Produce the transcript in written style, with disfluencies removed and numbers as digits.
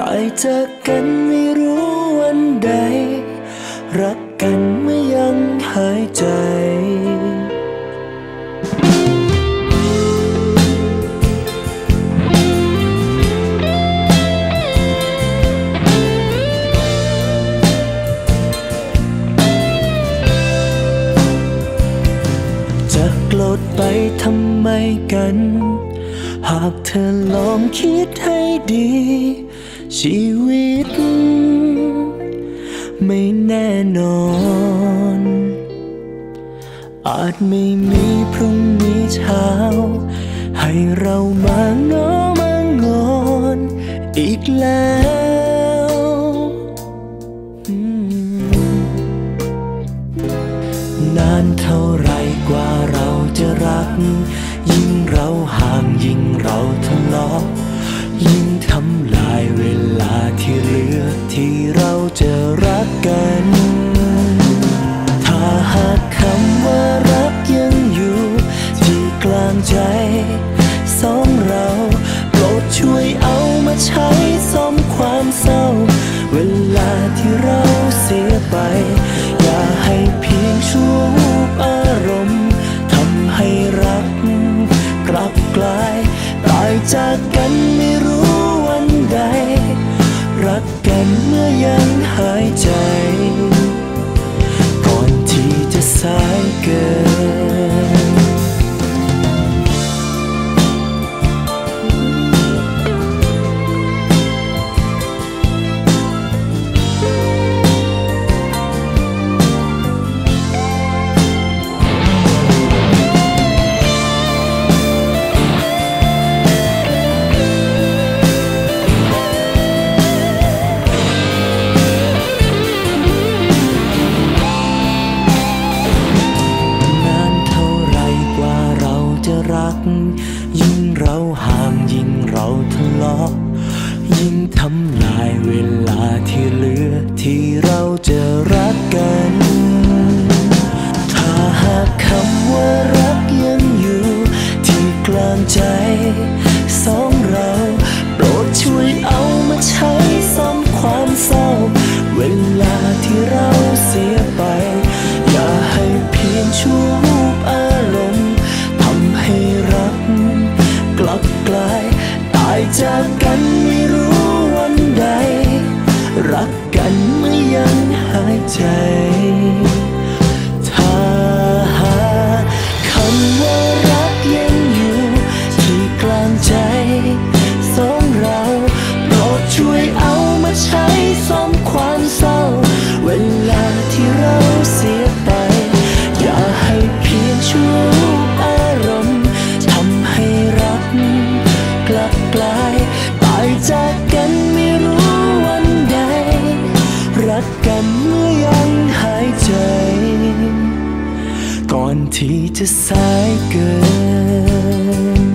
ายจากกันไม่รู้วันใดรักกันเมื่อยังหายใจจะโกรธไปทำไมกันหากเธอลองคิดให้ดีชีวิตไม่แน่นอนอาจไม่มีพรุ่งนี้เช้าให้เรามาง้อมางอนอีกแล้วนานเท่าไรกว่าเราจะรักยิ่งเราห่างยิ่งเราทะเลาะยิ่งทำลายเวลาที่เหลือที่เราจะรักกันถ้าหากคำว่ารักยังอยู่ที่กลางใจสองเราโปรดช่วยเอามาใช้ซ่อมความเศร้าเวลาที่เราเสียไปอย่าให้เพียงชั่ววูบอารมณ์ทำให้รักกลับกลายตายจากกันไม่รู้วันใดรักกันเมื่อยังหายใจก่อนที่จะสายเกินยิ่งเราห่างยิ่งเราทะเลาะยิ่งทำลายเวลาที่เหลือที่เราจะรักกันถ้าหากคำว่ารักยังอยู่ที่กลางใจสองเราโปรดช่วยเอามาใช้ซ่อมความเศร้าเวลาที่เราเสียไปอย่าให้เพียงชั่ววูบอารมณ์ทำให้รักกลับกลายตายจากกันไม่รู้วันใดรักกันเมื่อยังหายใจถ้าหากคำว่ารักยังอยู่ที่กลางใจสองเราโปรดช่วยเอามาใช้ซ่อมความเศร้าเวลาที่เราเสียไปอย่าให้เพียงชั่ววูบอารมณ์ทำให้รักกลับกลายตายจากกันไม่รู้วันใดรักกันเมื่อยังหายใจก่อนที่จะสายเกิน